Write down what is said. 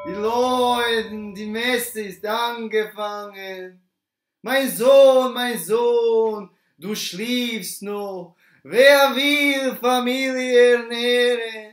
Die läuten, die Messe ist angefangen. Mein Sohn, du schliefst noch. Wer will Familie ernähren?